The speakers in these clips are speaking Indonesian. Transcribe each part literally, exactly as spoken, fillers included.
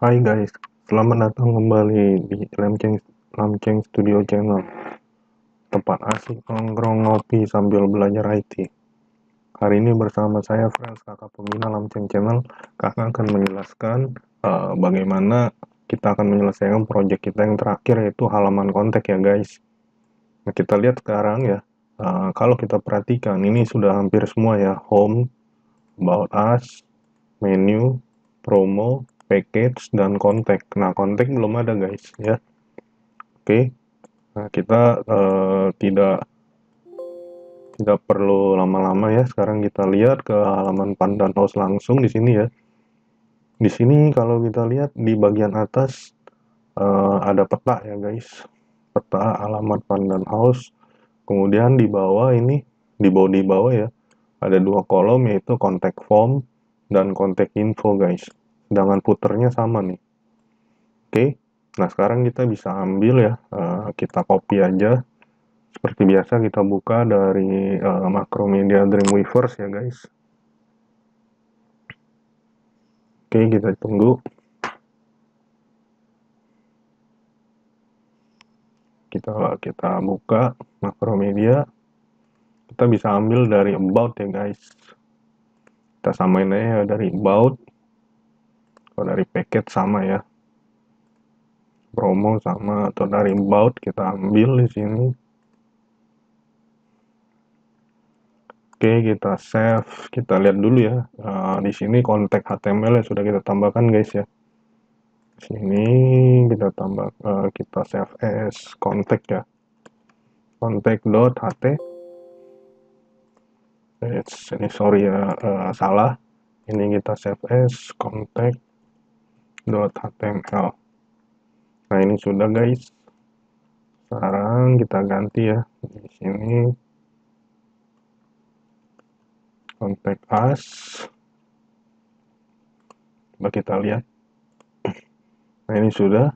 Hai guys, selamat datang kembali di Lamceng, Lamceng Studio Channel. Tempat asik nongkrong ngopi sambil belajar I T. Hari ini bersama saya Frans, kakak pembina Lamceng Channel. Kakak akan menjelaskan uh, bagaimana kita akan menyelesaikan proyek kita yang terakhir, yaitu halaman kontak ya guys. Nah, kita lihat sekarang ya, uh, kalau kita perhatikan ini sudah hampir semua ya. Home, About Us, menu, promo, package, dan kontak. Nah, kontak belum ada guys ya. Oke, nah kita uh, tidak tidak perlu lama-lama ya. Sekarang kita lihat ke halaman Pandan House langsung di sini ya. Di sini kalau kita lihat di bagian atas uh, ada peta ya guys. Peta alamat Pandan House. Kemudian di bawah ini, di bawah di bawah ya, ada dua kolom yaitu contact form dan contact info guys. Sedangkan footernya sama nih. Oke, nah sekarang kita bisa ambil ya, uh, kita copy aja. Seperti biasa kita buka dari uh, Macromedia Dreamweaver ya guys. Oke, kita tunggu. Kita kita buka Macromedia. Kita bisa ambil dari about ya guys. Kita samain aja dari about. Kalau dari packet sama ya. Promo sama, atau dari about kita ambil di sini. Oke, kita save. Kita lihat dulu ya. Uh, di sini kontak H T M L yang sudah kita tambahkan guys ya. Sini kita tambah, uh, kita save as kontak ya. Kontak.ht. Ini sorry ya, uh, salah. Ini kita save as kontak.html. Nah, ini sudah guys. Sekarang kita ganti ya. Di sini contact us. Coba kita lihat. Nah, ini sudah.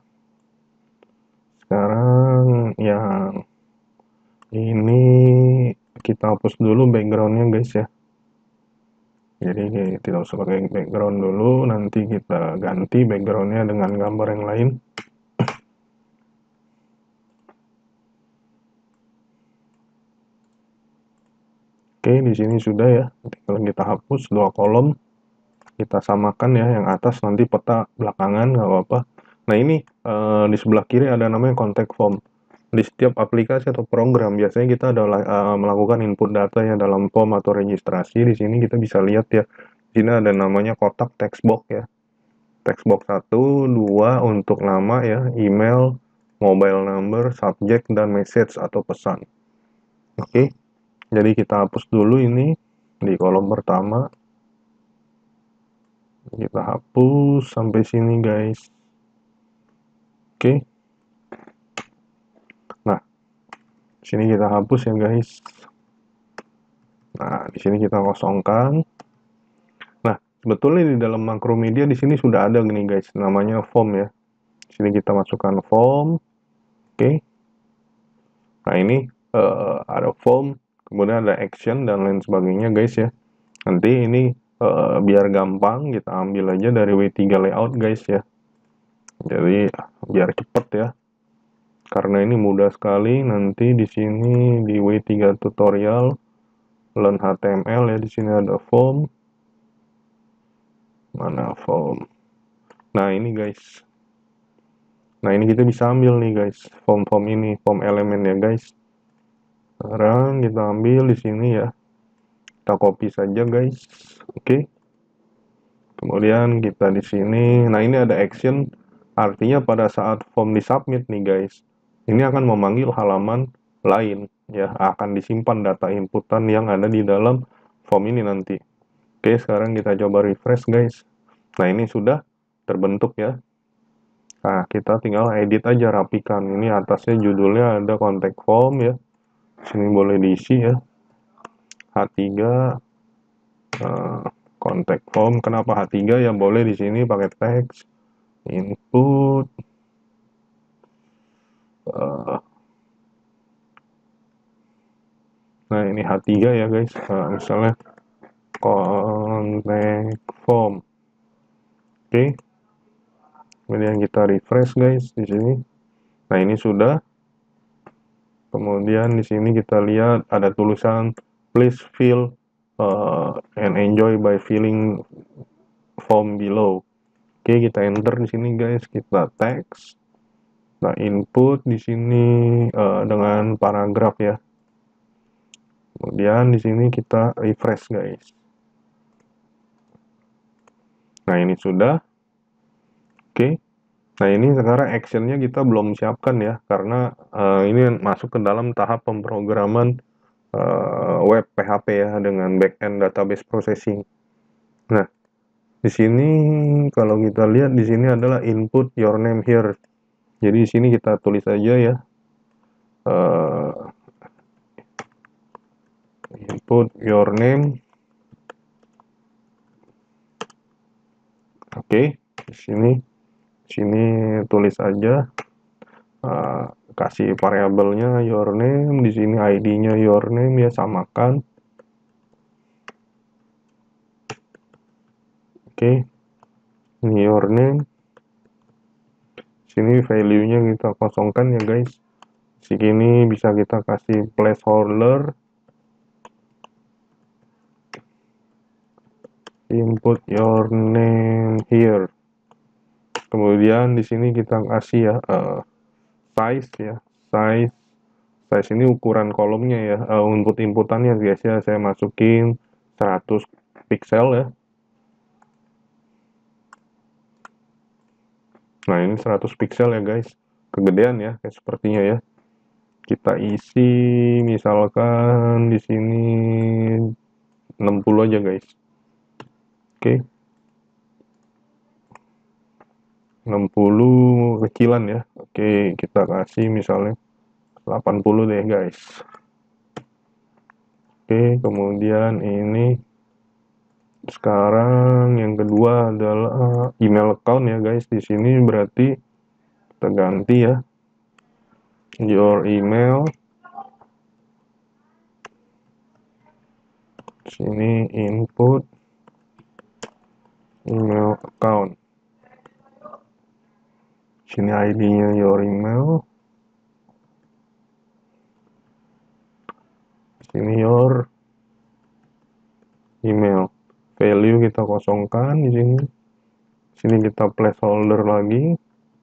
Sekarang yang ini kita hapus dulu backgroundnya guys ya. Jadi tidak usah pakai background dulu, nanti kita ganti backgroundnya dengan gambar yang lain. Oke, di sini sudah ya. Tinggal kita hapus dua kolom, kita samakan ya. Yang atas nanti peta belakangan, nggak apa-apa. Nah, ini uh, di sebelah kiri ada namanya contact form. Di setiap aplikasi atau program biasanya kita adalah uh, melakukan input data ya dalam form atau registrasi. Di sini kita bisa lihat ya. Di sini ada namanya kotak text box ya. Text box satu, dua untuk nama ya, email, mobile number, subject, dan message atau pesan. Oke, jadi kita hapus dulu ini di kolom pertama. Kita hapus sampai sini guys. Oke. Nah, sini kita hapus ya guys. Nah, di sini kita kosongkan. Nah, sebetulnya di dalam Macromedia di sini sudah ada gini guys, namanya form ya. Sini kita masukkan form. Oke. Nah, ini uh, ada form, kemudian ada action dan lain sebagainya guys ya. Nanti ini uh, biar gampang kita ambil aja dari W tiga layout guys ya. Jadi biar cepet ya. Karena ini mudah sekali, nanti di sini di W tiga tutorial learn H T M L ya, di sini ada form. Mana form? Nah, ini guys. Nah, ini kita bisa ambil nih guys, form-form ini, form elemen ya guys. Sekarang kita ambil di sini ya. Kita copy saja guys. Oke. Kemudian kita di sini, nah ini ada action, artinya pada saat form disubmit nih guys, ini akan memanggil halaman lain ya, akan disimpan data inputan yang ada di dalam form ini nanti. Oke, sekarang kita coba refresh guys. Nah, ini sudah terbentuk ya. Nah, kita tinggal edit aja, rapikan. Ini atasnya judulnya ada contact form ya. Sini boleh diisi ya. H tiga uh, contact form. Kenapa H tiga ya? Boleh di sini pakai teks input. Uh, nah, ini H tiga ya guys. Nah, misalnya contact form. Oke. Kemudian kita refresh guys di sini. Nah, ini sudah. Kemudian di sini kita lihat ada tulisan please fill uh, and enjoy by filling form below. Oke, kita enter di sini guys, kita text. Nah, input di sini uh, dengan paragraf ya. Kemudian di sini kita refresh guys. Nah, ini sudah. Oke. Nah, ini sekarang actionnya kita belum siapkan ya, karena uh, ini masuk ke dalam tahap pemrograman uh, web P H P ya, dengan backend database processing. Nah, di sini kalau kita lihat di sini adalah input your name here. Jadi di sini kita tulis aja ya, uh, input your name. Oke, okay. di sini sini tulis aja, uh, kasih variabelnya your name, di sini I D-nya your name ya, samakan. Oke, okay. Ini your name. Sini value-nya kita kosongkan ya guys. Sini bisa kita kasih placeholder, input your name here. Kemudian di sini kita kasih ya uh, size ya, size size ini ukuran kolomnya ya, uh, input inputannya guys ya, saya masukin seratus pixel ya. Nah, ini seratus pixel ya guys, kegedean ya kayak sepertinya ya. Kita isi misalkan di sini enam puluh aja guys. Oke. Okay. enam puluh kecilan ya. Oke, kita kasih misalnya delapan puluh deh guys. Oke, kemudian ini sekarang yang kedua adalah email account ya guys. Di sini berarti kita ganti ya, your email. Sini input email account. Sini I D-nya your email. Sini your email. Value kita kosongkan di sini. Sini kita placeholder lagi.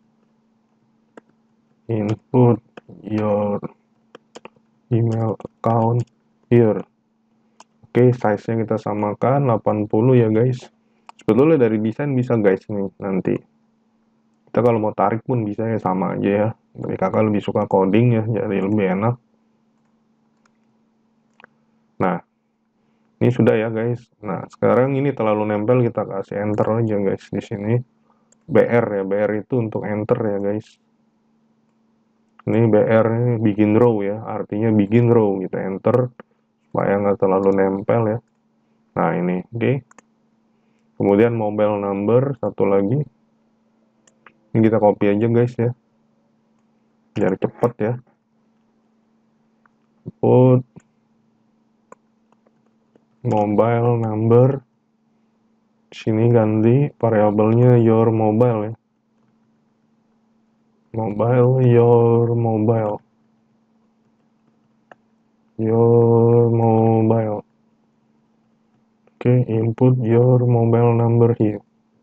Input your email account here. Oke, size-nya kita samakan delapan puluh ya guys. Sebetulnya dari desain bisa guys nih nanti. Kita kalau mau tarik pun bisa ya, sama aja ya. Tapi kakak lebih suka coding ya, jadi lebih enak. Nah, ini sudah ya guys. Nah, sekarang ini terlalu nempel, kita kasih enter aja guys di sini. B R ya, B R itu untuk enter ya guys. Ini B R ini begin row ya, artinya begin row, kita enter supaya nggak terlalu nempel ya. Nah, ini oke. Okay. Kemudian mobile number satu lagi. Ini kita copy aja guys ya, biar cepet ya. Input mobile number. Sini ganti variabelnya your mobile ya. Mobile, your mobile. Your mobile. Oke, okay, input your mobile number here.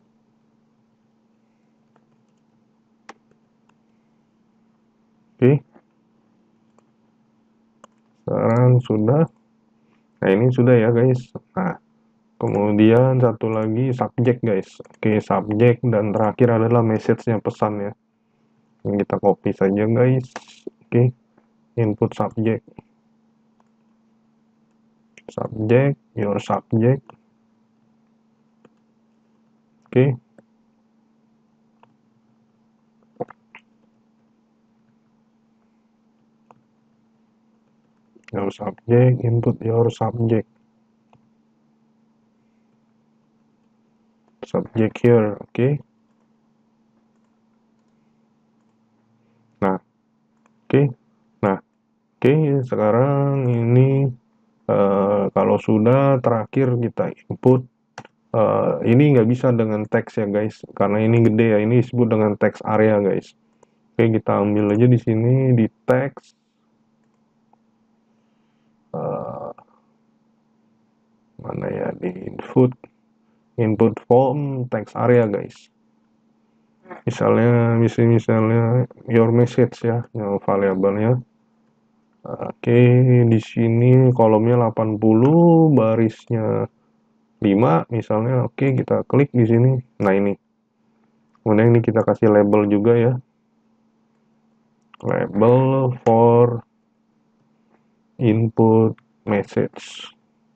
Oke. Okay. Sekarang sudah. Nah, ini sudah ya guys. Nah, kemudian satu lagi subject guys. Oke, okay, subject, dan terakhir adalah message-nya, pesan ya. Ini kita copy saja guys. Oke. Okay. Input subject. Subject, your subject. Oke. Okay. Your subject, input your subject. Subject here, oke. Okay. Nah, oke. Okay. Nah, oke, okay, sekarang ini uh, kalau sudah, terakhir kita input uh, ini nggak bisa dengan teks ya guys, karena ini gede ya, ini disebut dengan teks area guys. Oke, kita ambil aja di sini di teks, uh, mana ya, di input input form teks area guys. Misalnya, misalnya, misalnya your message ya, yang variabelnya. Oke, di sini kolomnya delapan puluh, barisnya lima misalnya. Oke, kita klik di sini. Nah, ini. Kemudian ini kita kasih label juga ya. Label for input message.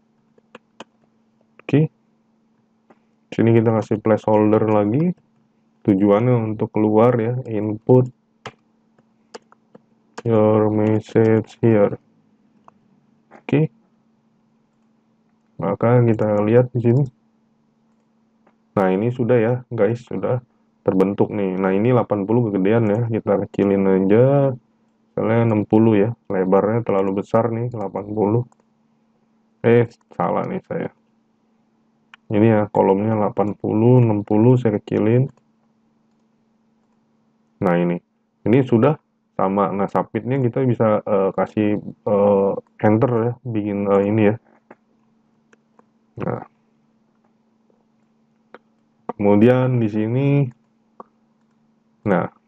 Oke. Sini kita kasih placeholder lagi. Tujuannya untuk keluar ya, input your message here. Oke. Maka kita lihat di sini. Nah, ini sudah ya, guys, sudah terbentuk nih. Nah, ini delapan puluh kegedean ya. Kita kecilin aja. Misalnya enam puluh ya. Lebarnya terlalu besar nih, delapan puluh. Eh, salah nih saya. Ini ya, kolomnya delapan puluh, enam puluh saya kecilin. Nah, ini. Ini sudah sama. Nah, submitnya kita bisa uh, kasih uh, enter ya, bikin uh, ini ya. Nah, kemudian di sini, nah,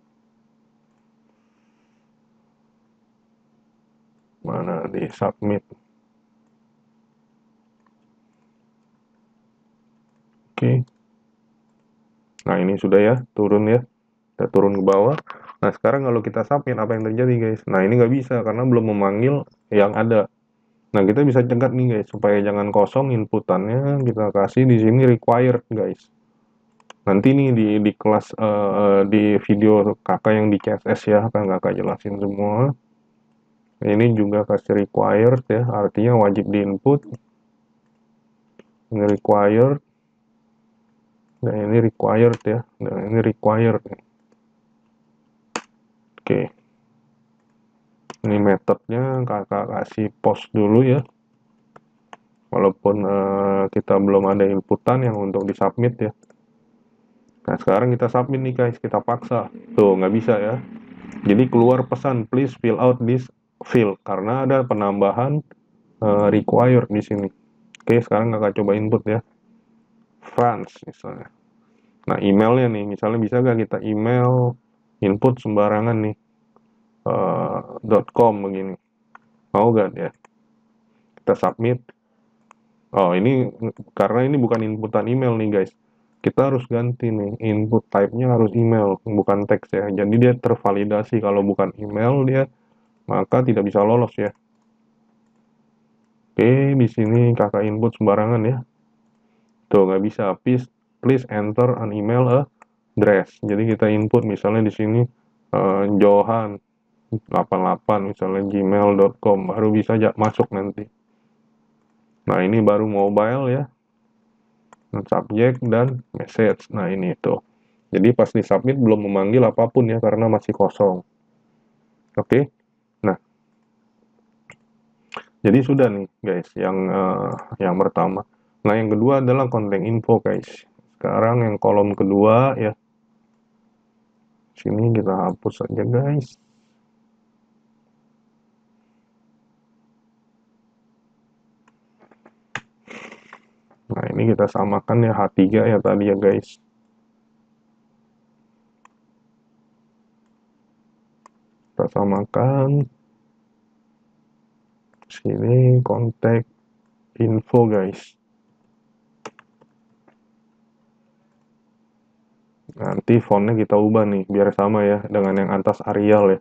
mana di submit. Oke. Nah, ini sudah ya, turun ya. Kita turun ke bawah. Nah, sekarang kalau kita submit, apa yang terjadi guys? Nah, ini nggak bisa karena belum memanggil yang ada. Nah, kita bisa cegat nih guys, supaya jangan kosong inputannya, kita kasih di sini required guys. Nanti nih di di kelas uh, di video kakak yang di C S S ya, akan kakak jelasin semua. Ini juga kasih required ya, artinya wajib di input. Ini required. Nah, ini required ya. Nah, ini required. Oke. Ini metodenya kakak kasih post dulu ya. Walaupun uh, kita belum ada inputan yang untuk disubmit ya. Nah, sekarang kita submit nih guys, kita paksa. Tuh, nggak bisa ya. Jadi keluar pesan, please fill out this field. Karena ada penambahan uh, required di sini. Oke, sekarang kakak coba input ya. France misalnya. Nah, emailnya nih, misalnya bisa nggak kita email input sembarangan nih. Uh, .com begini. Mau nggak ya? Kita submit. Oh, ini karena ini bukan inputan email nih guys. Kita harus ganti nih, input type-nya harus email, bukan teks ya. Jadi dia tervalidasi, kalau bukan email dia maka tidak bisa lolos ya. Oke, di sini kakak input sembarangan ya. Tuh, nggak bisa. Please, please enter an email address. Jadi kita input misalnya di sini uh, Johan delapan puluh delapan misalnya gmail dot com, baru bisa aja masuk nanti. Nah, ini baru mobile ya. Subjek dan message. Nah, ini itu. Jadi pas di submit belum memanggil apapun ya, karena masih kosong. Oke. Nah, jadi sudah nih guys, yang uh, yang pertama. Nah, yang kedua adalah konten info guys. Sekarang yang kolom kedua ya. Sini kita hapus saja guys. Nah, ini kita samakan ya, H tiga ya tadi ya guys. Kita samakan. Sini kontak info guys. Nanti fontnya kita ubah nih, biar sama ya dengan yang atas Arial ya.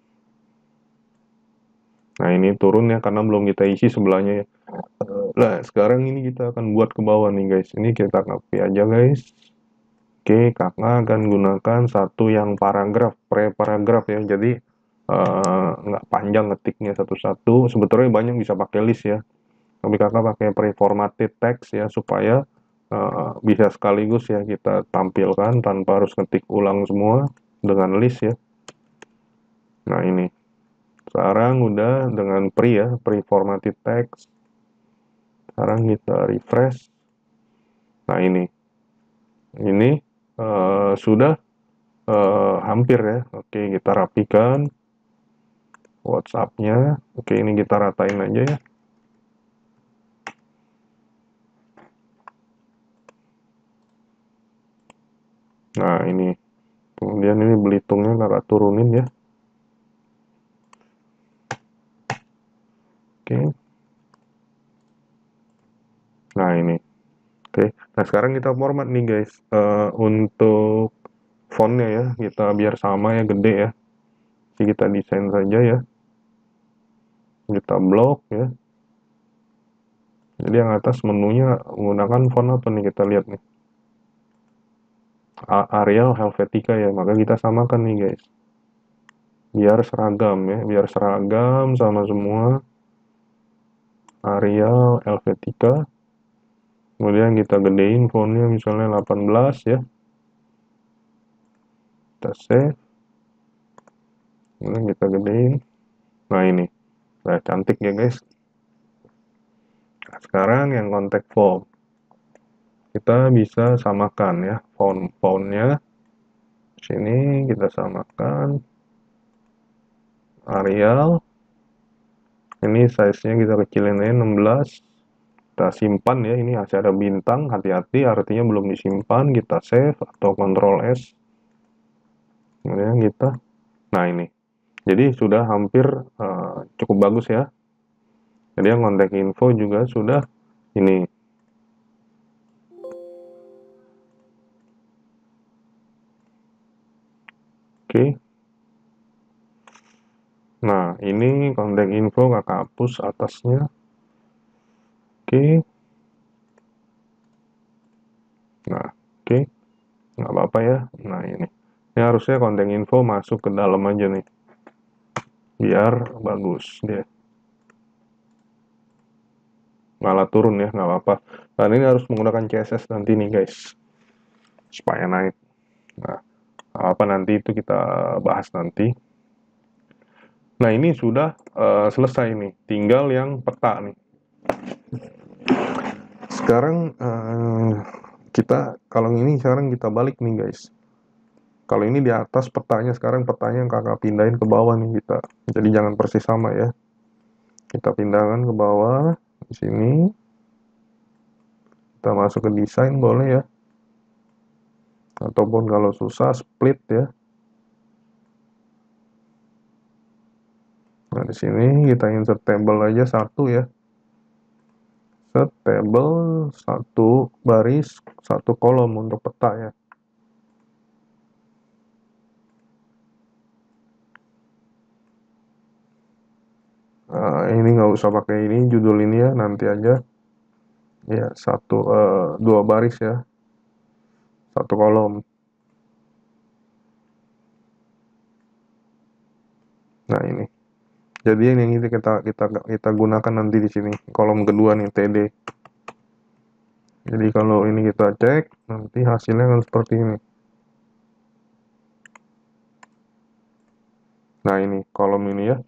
Nah, ini turun ya, karena belum kita isi sebelahnya ya. Nah, sekarang ini kita akan buat ke bawah nih guys. Ini kita copy aja guys. Oke, kakak akan gunakan satu yang paragraf, pre-paragraf ya. Jadi, uh, nggak panjang ngetiknya satu-satu. Sebetulnya banyak bisa pakai list ya. Tapi kakak pakai pre-formatted text ya, supaya uh, bisa sekaligus ya kita tampilkan tanpa harus ngetik ulang semua dengan list ya. Nah, ini. Sekarang udah dengan pre ya, pre-formatted text. Sekarang kita refresh. Nah ini, ini uh, sudah uh, hampir ya. Oke, kita rapikan WhatsApp-nya. Oke, ini kita ratain aja ya. Nah ini, kemudian ini Belitungnya kakak turunin ya. Oke. Nah ini. Oke. Nah sekarang kita format nih guys. Uh, untuk fontnya ya, kita biar sama ya, gede ya. Jadi kita desain saja ya. Kita blok ya. Jadi yang atas menunya menggunakan font apa nih, kita lihat nih. Arial Helvetica ya, maka kita samakan nih guys. Biar seragam ya, biar seragam sama semua. Arial Helvetica. Kemudian kita gedein fontnya misalnya delapan belas ya. Kita save. Kemudian kita gedein. Nah ini. Nah cantik ya guys. Nah, sekarang yang contact form. Kita bisa samakan ya font-fontnya. Sini kita samakan. Arial. Ini size-nya kita kecilin aja enam belas. Kita simpan ya, ini masih ada bintang, hati-hati artinya belum disimpan. Kita save atau Ctrl S. Kemudian kita, nah ini. Jadi sudah hampir uh, cukup bagus ya. Jadi yang contact info juga sudah ini. Oke. Nah, ini contact info kakak hapus atasnya. Oke. Nah, oke. Nggak apa-apa ya. Nah, ini. Ini harusnya contact info masuk ke dalam aja nih. Biar bagus dia. Malah turun ya, nggak apa-apa. Dan ini harus menggunakan C S S nanti nih guys. Supaya naik. Nah, apa nanti itu kita bahas nanti. Nah, ini sudah uh, selesai nih. Tinggal yang peta nih. Sekarang uh, kita, kalau ini sekarang kita balik nih guys. Kalau ini di atas petanya, sekarang petanya yang kakak pindahin ke bawah nih kita. Jadi jangan persis sama ya. Kita pindahkan ke bawah. Di sini. Kita masuk ke desain boleh ya. Ataupun kalau susah split ya. Nah, di sini kita insert table aja satu ya. Set table satu baris, satu kolom untuk peta ya. Nah, ini nggak usah pakai ini, judul ini ya, nanti aja. Ya, satu, uh, dua baris ya. Satu kolom. Nah, ini. Jadi yang ini kita kita kita gunakan nanti di sini kolom kedua nih T D. Jadi kalau ini kita cek nanti hasilnya akan seperti ini. Nah ini kolom ini ya.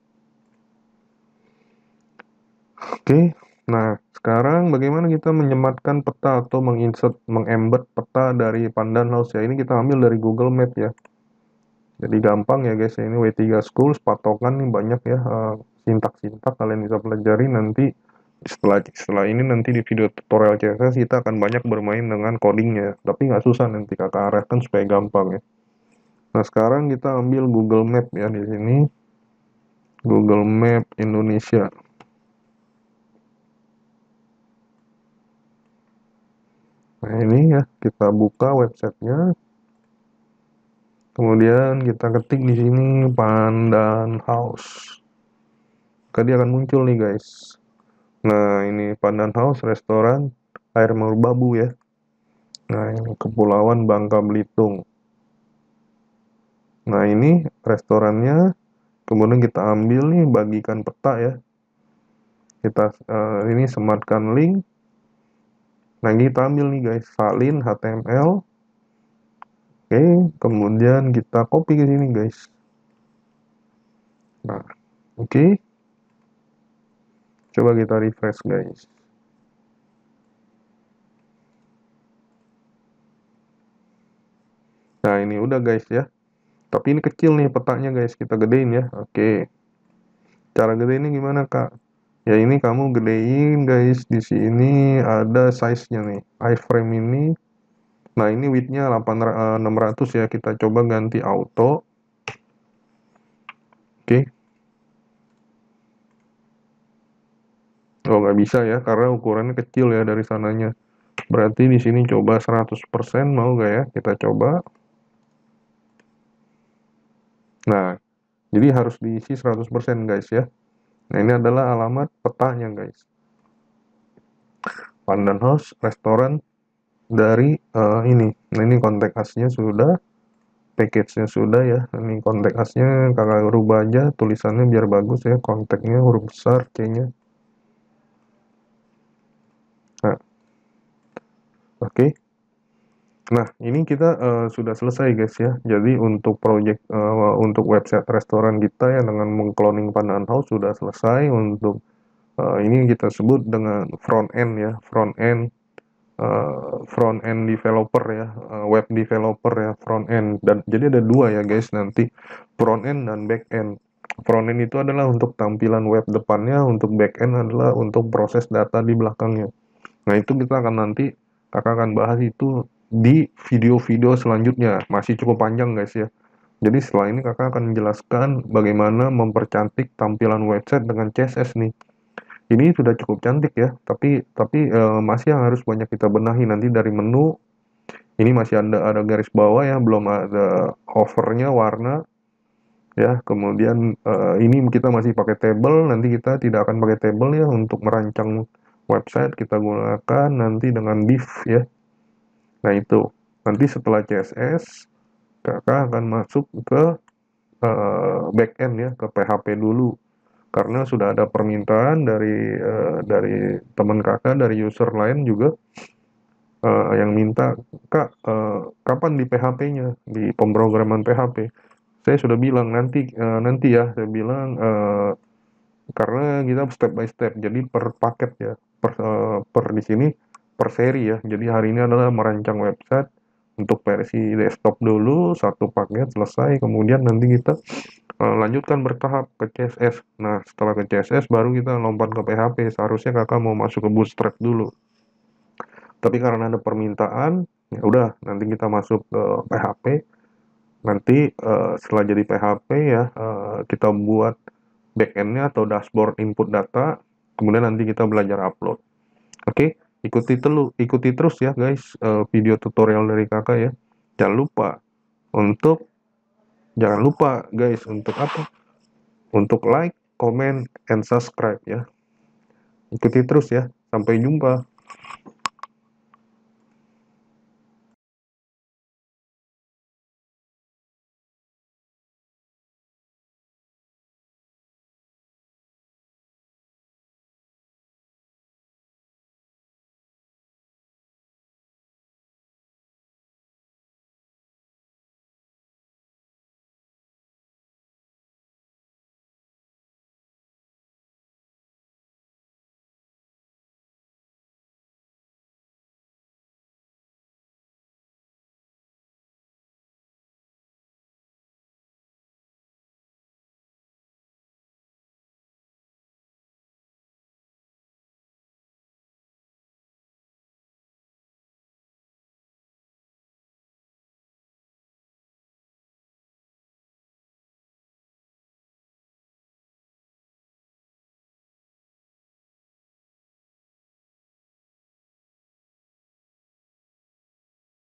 Oke. Nah sekarang bagaimana kita menyematkan peta atau menginsert mengembed peta dari Pandan House ya. Ini kita ambil dari Google Map ya. Jadi gampang ya guys, ini W tiga Schools, patokan nih banyak ya, uh, sintak-sintak kalian bisa pelajari nanti setelah setelah ini nanti di video tutorial C S S kita akan banyak bermain dengan codingnya, tapi nggak susah nanti kakak arahkan supaya gampang ya. Nah sekarang kita ambil Google Map ya di sini, Google Map Indonesia. Nah ini ya kita buka websitenya. Kemudian kita ketik di sini Pandan House. Maka dia akan muncul nih guys. Nah ini Pandan House, restoran air merbabu ya. Nah ini Kepulauan Bangka Belitung. Nah ini restorannya. Kemudian kita ambil nih, bagikan peta ya. Kita uh, ini sematkan link. Nah kita ambil nih guys, salin H T M L. Oke, kemudian kita copy ke sini guys. Nah, oke. Okay. Coba kita refresh guys. Nah, ini udah guys ya. Tapi ini kecil nih petanya guys, kita gedein ya. Oke. Cara gedeinnya gimana, Kak? Ya ini kamu gedein guys, di sini ada size-nya nih. Iframe ini. Nah, ini width-nya enam ratus ya. Kita coba ganti auto. Oke. Oh, nggak bisa ya, karena ukurannya kecil ya dari sananya. Berarti di sini coba seratus persen, mau nggak ya? Kita coba. Nah, jadi harus diisi seratus persen guys ya. Nah, ini adalah alamat petanya guys. Pandan House, restoran dari uh, ini. Nah, ini kontak asnya sudah, package-nya sudah ya. Ini kontak asnya kakak rubah aja tulisannya biar bagus ya. Kontaknya huruf besar C-nya. Nah, oke. Okay. Nah, ini kita uh, sudah selesai guys ya. Jadi untuk project uh, untuk website restoran kita ya dengan mengcloning Pandan House sudah selesai. Untuk uh, ini kita sebut dengan front end ya, front end uh, front end developer ya, uh, web developer ya, front end. Dan jadi ada dua ya guys nanti, front end dan back end. Front end itu adalah untuk tampilan web depannya, untuk back end adalah untuk proses data di belakangnya. Nah, itu kita akan nanti, kakak akan bahas itu di video-video selanjutnya. Masih cukup panjang guys ya. Jadi setelah ini kakak akan menjelaskan bagaimana mempercantik tampilan website dengan C S S nih. Ini sudah cukup cantik ya, tapi tapi uh, masih yang harus banyak kita benahi nanti dari menu. Ini masih ada ada garis bawah ya, belum ada hovernya warna ya. Kemudian uh, ini kita masih pakai table, nanti kita tidak akan pakai table ya untuk merancang website, kita gunakan nanti dengan div ya. Nah, itu nanti setelah C S S kakak akan masuk ke uh, backend ya, ke P H P dulu, karena sudah ada permintaan dari uh, dari teman kakak, dari user lain juga uh, yang minta, Kak, uh, kapan di P H P-nya, di pemrograman P H P. Saya sudah bilang nanti uh, nanti ya, saya bilang uh, karena kita step by step, jadi per paket ya, per, uh, per di sini per seri ya. Jadi hari ini adalah merancang website untuk versi desktop dulu, satu paket selesai, kemudian nanti kita uh, lanjutkan bertahap ke C S S. Nah, setelah ke C S S baru kita lompat ke P H P. Seharusnya kakak mau masuk ke Bootstrap dulu, tapi karena ada permintaan, ya udah nanti kita masuk ke P H P. Nanti uh, setelah jadi P H P ya, uh, kita buat backend-nya atau dashboard input data, kemudian nanti kita belajar upload. Oke, ikuti telu, ikuti terus ya guys uh, video tutorial dari kakak ya. Jangan lupa untuk jangan lupa guys untuk apa? Untuk like, comment, and subscribe ya. Ikuti terus ya. Sampai jumpa.